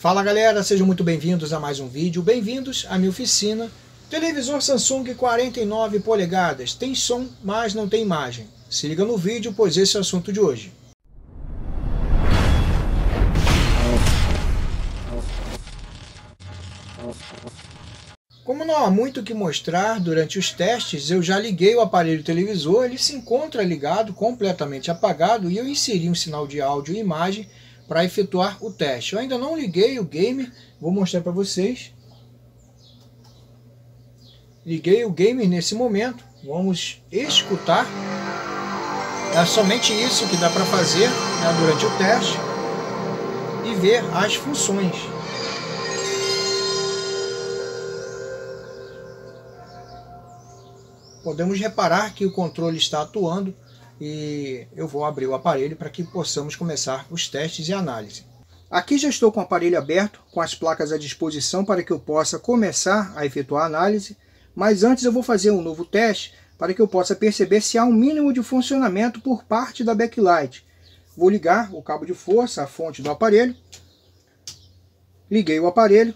Fala galera, sejam muito bem-vindos a mais um vídeo, bem-vindos à minha oficina. Televisor Samsung 49 polegadas, tem som, mas não tem imagem. Se liga no vídeo, pois esse é o assunto de hoje. Como não há muito o que mostrar durante os testes, eu já liguei o aparelho televisor, ele se encontra ligado, completamente apagado, e eu inseri um sinal de áudio e imagem para efetuar o teste. Eu ainda não liguei o gamer, vou mostrar para vocês. Liguei o gamer nesse momento, vamos escutar. É somente isso que dá para fazer, né, durante o teste e ver as funções. Podemos reparar que o controle está atuando e eu vou abrir o aparelho para que possamos começar os testes e análise. Aqui já estou com o aparelho aberto, com as placas à disposição para que eu possa começar a efetuar a análise, mas antes eu vou fazer um novo teste para que eu possa perceber se há um mínimo de funcionamento por parte da backlight. Vou ligar o cabo de força, a fonte do aparelho, liguei o aparelho.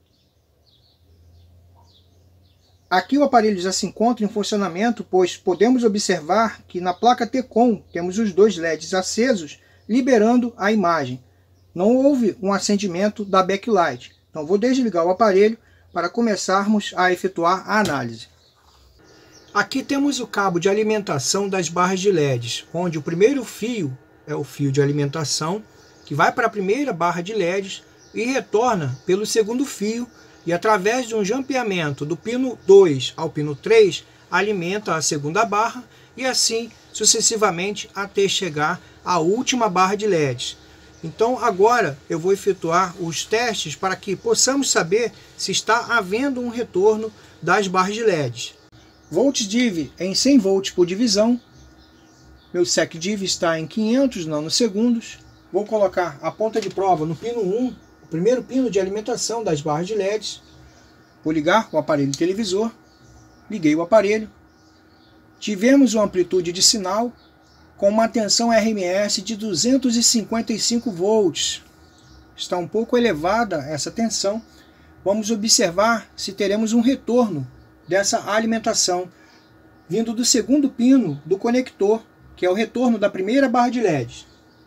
Aqui o aparelho já se encontra em funcionamento, pois podemos observar que na placa T-CON temos os dois LEDs acesos, liberando a imagem. Não houve um acendimento da backlight. Então vou desligar o aparelho para começarmos a efetuar a análise. Aqui temos o cabo de alimentação das barras de LEDs, onde o primeiro fio é o fio de alimentação, que vai para a primeira barra de LEDs e retorna pelo segundo fio, e através de um jampeamento do pino 2 ao pino 3, alimenta a segunda barra e assim sucessivamente até chegar à última barra de LEDs. Então agora eu vou efetuar os testes para que possamos saber se está havendo um retorno das barras de LEDs. Volt div em 100 volts por divisão. Meu sec div está em 500 nanosegundos. Vou colocar a ponta de prova no pino 1, o primeiro pino de alimentação das barras de LEDs. Vou ligar o aparelho televisor. Liguei o aparelho. Tivemos uma amplitude de sinal com uma tensão RMS de 255 volts. Está um pouco elevada essa tensão. Vamos observar se teremos um retorno dessa alimentação vindo do segundo pino do conector, que é o retorno da primeira barra de LED.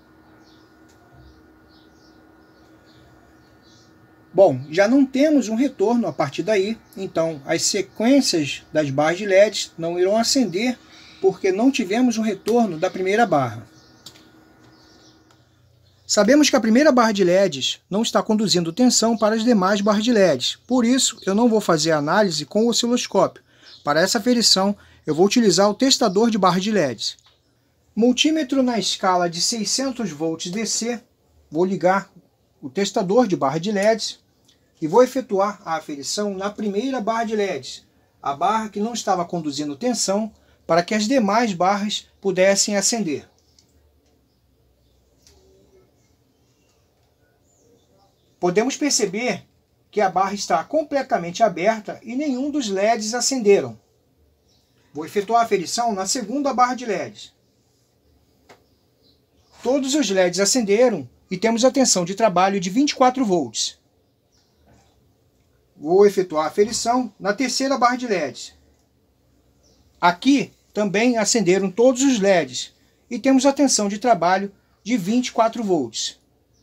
Bom, já não temos um retorno a partir daí, então as sequências das barras de LEDs não irão acender porque não tivemos um retorno da primeira barra. Sabemos que a primeira barra de LEDs não está conduzindo tensão para as demais barras de LEDs, por isso eu não vou fazer a análise com o osciloscópio. Para essa aferição eu vou utilizar o testador de barras de LEDs. Multímetro na escala de 600 volts DC, vou ligar o testador de barra de LEDs e vou efetuar a aferição na primeira barra de LEDs, a barra que não estava conduzindo tensão, para que as demais barras pudessem acender. Podemos perceber que a barra está completamente aberta e nenhum dos LEDs acenderam. Vou efetuar a aferição na segunda barra de LEDs. Todos os LEDs acenderam e temos a tensão de trabalho de 24 volts. Vou efetuar a aferição na terceira barra de LEDs. Aqui também acenderam todos os LEDs e temos a tensão de trabalho de 24 volts.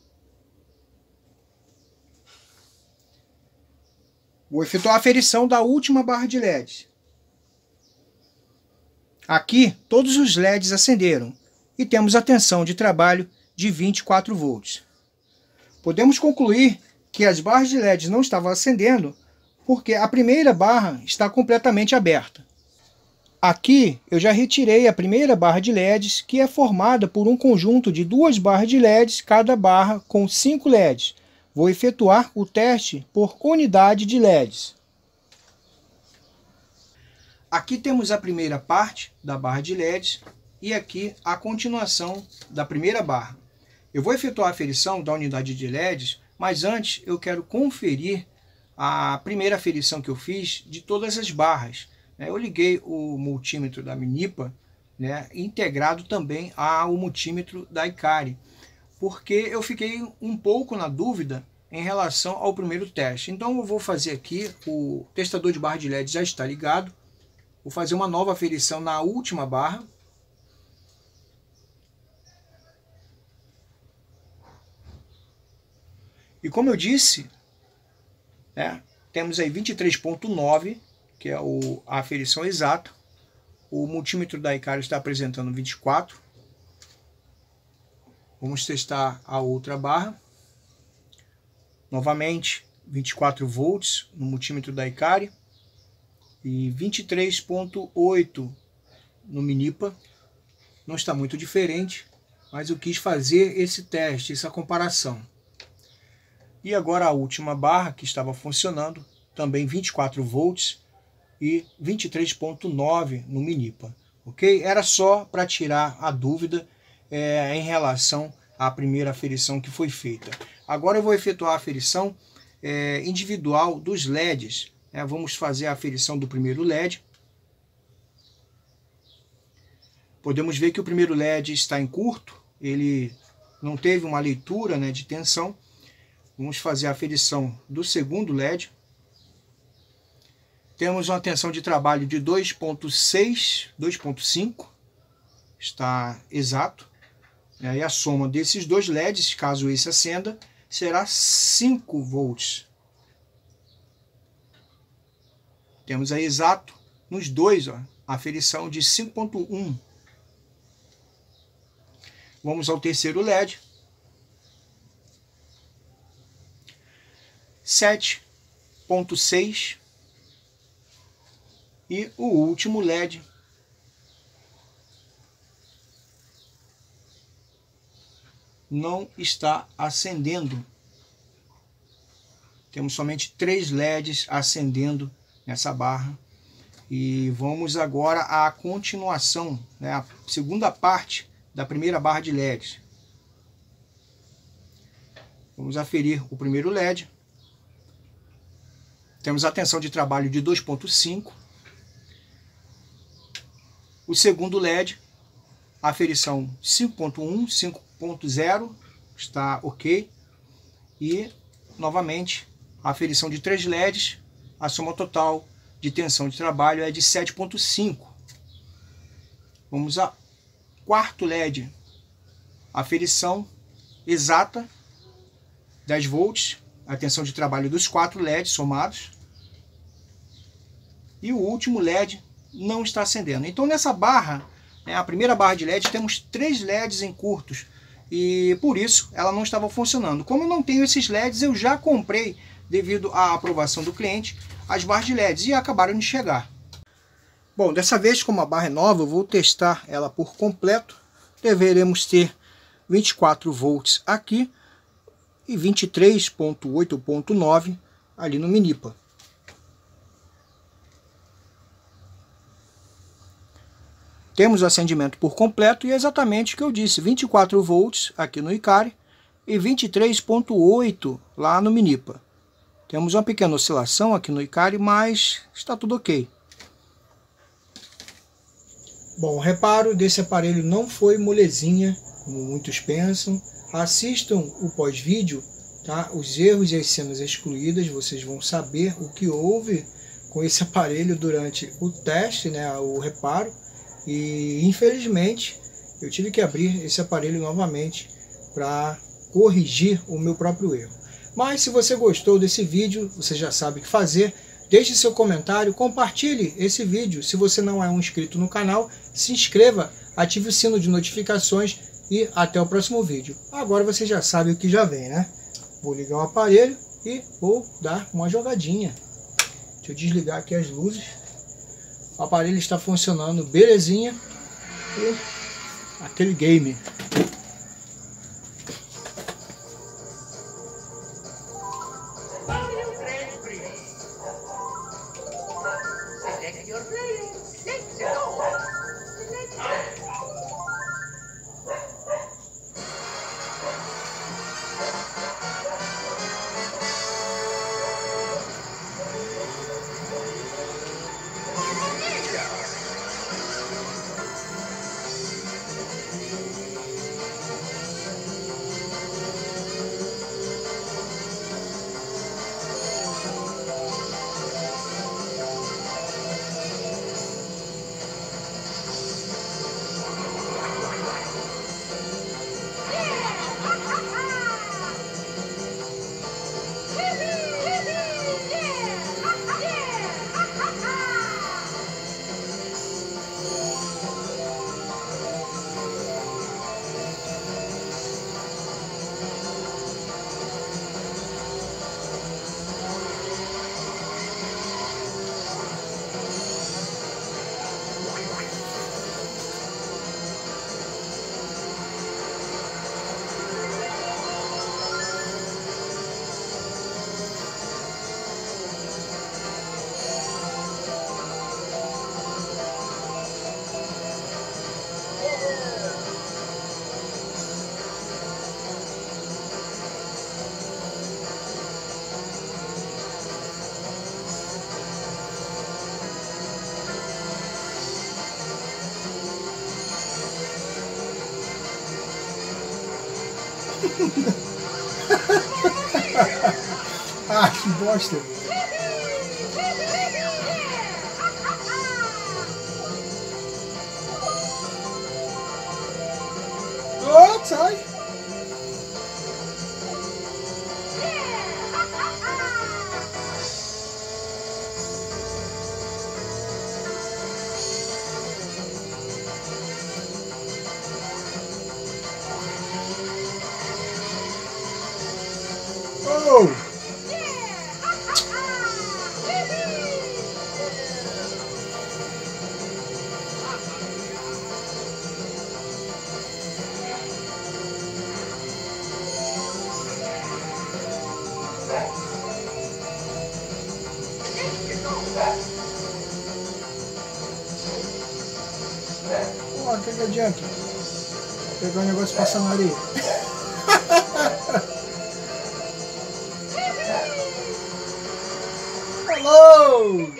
Vou efetuar a aferição da última barra de LEDs. Aqui todos os LEDs acenderam e temos a tensão de trabalho de 24 volts. Podemos concluir que as barras de LEDs não estavam acendendo porque a primeira barra está completamente aberta. Aqui eu já retirei a primeira barra de LEDs, que é formada por um conjunto de duas barras de LEDs, cada barra com 5 LEDs. Vou efetuar o teste por unidade de LEDs. Aqui temos a primeira parte da barra de LEDs e aqui a continuação da primeira barra. Eu vou efetuar a aferição da unidade de LEDs, mas antes eu quero conferir a primeira aferição que eu fiz de todas as barras. Eu liguei o multímetro da Minipa, integrado também ao multímetro da Ikari, porque eu fiquei um pouco na dúvida em relação ao primeiro teste. Então eu vou fazer aqui, o testador de barra de LED já está ligado. Vou fazer uma nova aferição na última barra. E como eu disse, temos aí 23.9, que é a aferição exata. O multímetro da Icaro está apresentando 24. Vamos testar a outra barra. Novamente, 24 volts no multímetro da Icaro e 23.8 no Minipa. Não está muito diferente, mas eu quis fazer esse teste, essa comparação. E agora a última barra que estava funcionando, também 24 volts e 23.9 no Minipa. Ok? Era só para tirar a dúvida em relação à primeira aferição que foi feita. Agora eu vou efetuar a aferição individual dos LEDs. Vamos fazer a aferição do primeiro LED. Podemos ver que o primeiro LED está em curto, ele não teve uma leitura de tensão. Vamos fazer a aferição do segundo LED. Temos uma tensão de trabalho de 2.6, 2.5, está exato. E a soma desses dois LEDs, caso esse acenda, será 5 volts. Temos aí exato nos dois, a aferição de 5.1. Vamos ao terceiro LED. 7.6. E o último LED, não está acendendo. Temos somente 3 LEDs acendendo nessa barra. E vamos agora à continuação, a segunda parte da primeira barra de LEDs. Vamos aferir o primeiro LED. Temos a tensão de trabalho de 2.5. O segundo LED, a aferição 5.1, 5.0, está ok. E, novamente, a aferição de 3 LEDs, a soma total de tensão de trabalho é de 7.5. Vamos ao quarto LED, a aferição exata, 10 volts, a tensão de trabalho dos 4 LEDs somados. E o último LED não está acendendo. Então nessa barra, a primeira barra de LED, temos 3 LEDs em curtos. E por isso ela não estava funcionando. Como eu não tenho esses LEDs, eu já comprei, devido à aprovação do cliente, as barras de LEDs e acabaram de chegar. Bom, dessa vez, como a barra é nova, eu vou testar ela por completo. Deveremos ter 24 volts aqui e 23.8.9 ali no Minipa. Temos o acendimento por completo e é exatamente o que eu disse, 24 volts aqui no Icaro e 23.8 lá no Minipa. Temos uma pequena oscilação aqui no Icaro, mas está tudo ok. Bom, o reparo desse aparelho não foi molezinha, como muitos pensam. Assistam o pós-vídeo, tá? Os erros e as cenas excluídas, vocês vão saber o que houve com esse aparelho durante o teste, o reparo. E infelizmente eu tive que abrir esse aparelho novamente para corrigir o meu próprio erro. Mas se você gostou desse vídeo, você já sabe o que fazer. Deixe seu comentário, compartilhe esse vídeo. Se você não é um inscrito no canal, se inscreva, ative o sino de notificações e até o próximo vídeo. Agora você já sabe o que já vem, né? Vou ligar o aparelho e vou dar uma jogadinha. Deixa eu desligar aqui as luzes. O aparelho está funcionando belezinha. E aquele game. Ah, que bosta. Oh, sai. Oh! Pô, o que adianta? Pegar o negócio e passar na areia. Hello!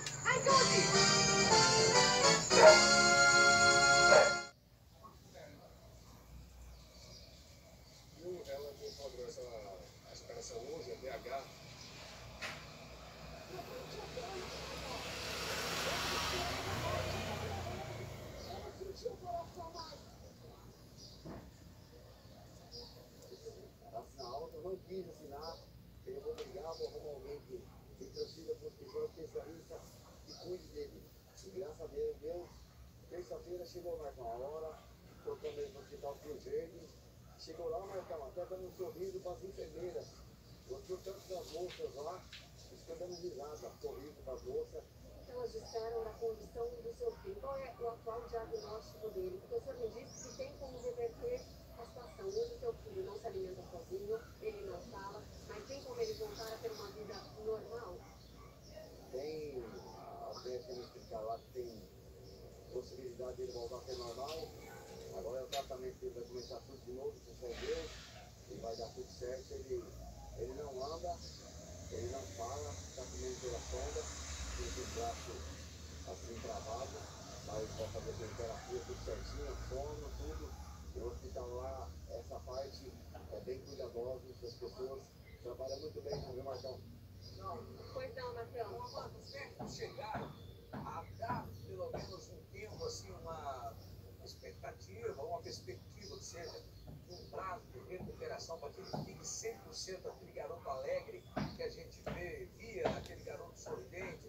Não quis assinar, eu vou ligar, vou arrumar alguém que transfira para o hospital especialista e cuide dele. E graças a Deus, terça-feira chegou mais uma hora, tocando ele no hospital Rio Verde, chegou lá, Marcão, até dando um sorriso para as enfermeiras. Gostou tanto das moças lá, ficou dando risada, sorriso para as moças. Elas disseram da condição do seu filho. Qual é o atual diagnóstico dele? Porque o senhor me disse que tem como reverter a situação. Hoje o seu filho não se alimenta sozinho, ele não fala, mas tem como ele voltar a ter uma vida normal? Tem alguém explicar lá que tem possibilidade de ele voltar a ser normal. Agora o tratamento dele vai começar tudo de novo, com Deus, e vai dar tudo certo. Ele não anda, ele não fala, está comendo pela sonda, tem o braço assim travado, mas vai fazer terapia tudo certinho, sono, tudo. E o hospital lá, essa parte é bem cuidadosa das pessoas, trabalha muito bem, viu, Marcão? Pois não, Marcão. Chegaram a dar pelo menos um tempo, assim, uma expectativa, uma perspectiva que seja um prazo de recuperação para que ele fique 100% aquele garoto alegre que a gente via, aquele garoto sorridente.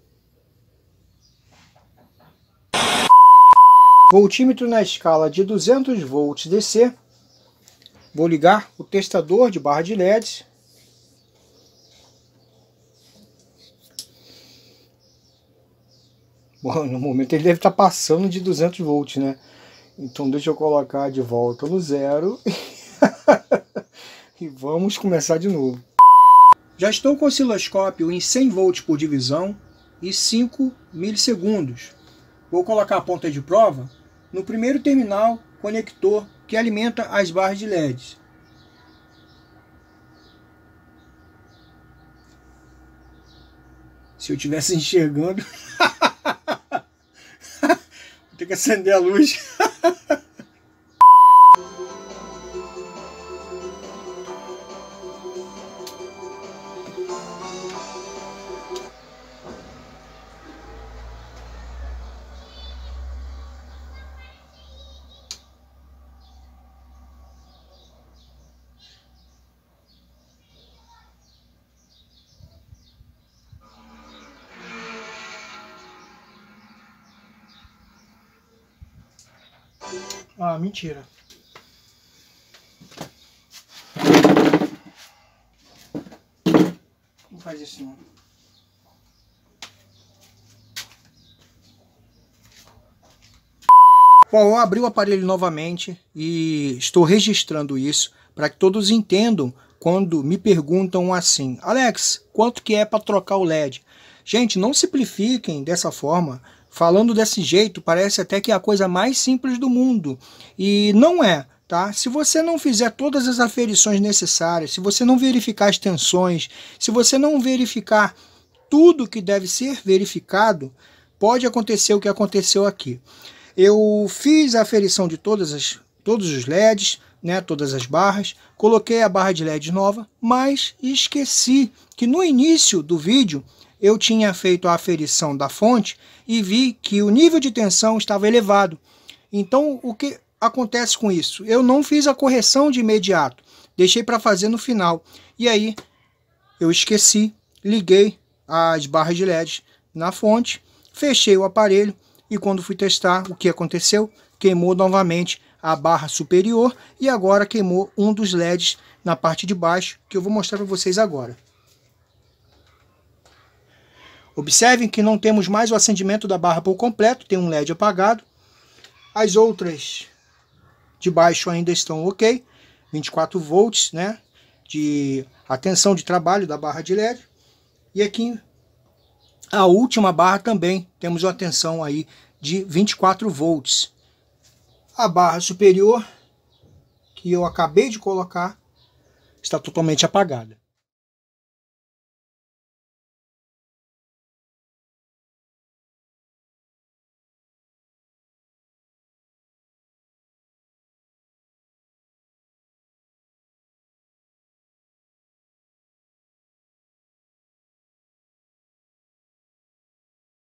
Voltímetro na escala de 200 volts DC. Vou ligar o testador de barra de LEDs. Bom, no momento ele deve estar passando de 200 volts, né? Então deixa eu colocar de volta no zero. E vamos começar de novo. Já estou com o osciloscópio em 100 volts por divisão e 5 milissegundos. Vou colocar a ponta de prova no primeiro terminal conector que alimenta as barras de LEDs. Se eu estivesse enxergando, vou ter que acender a luz. Ah, mentira. Não faz isso não. Bom, eu abri o aparelho novamente e estou registrando isso para que todos entendam quando me perguntam assim: Alex, quanto que é para trocar o LED? Gente, não simplifiquem dessa forma. Falando desse jeito, parece até que é a coisa mais simples do mundo. E não é, tá? Se você não fizer todas as aferições necessárias, se você não verificar as tensões, se você não verificar tudo que deve ser verificado, pode acontecer o que aconteceu aqui. Eu fiz a aferição de todos os LEDs, né, todas as barras, coloquei a barra de LED nova, mas esqueci que no início do vídeo eu tinha feito a aferição da fonte e vi que o nível de tensão estava elevado. Então, o que acontece com isso? Eu não fiz a correção de imediato, deixei para fazer no final. E aí, eu esqueci, liguei as barras de LED na fonte, fechei o aparelho e quando fui testar, o que aconteceu? Queimou novamente a barra superior e agora queimou um dos LEDs na parte de baixo, que eu vou mostrar para vocês agora. Observem que não temos mais o acendimento da barra por completo, tem um LED apagado. As outras de baixo ainda estão ok, 24 volts, né, de atenção de trabalho da barra de LED. E aqui a última barra também temos uma tensão aí de 24 volts. A barra superior, que eu acabei de colocar, está totalmente apagada.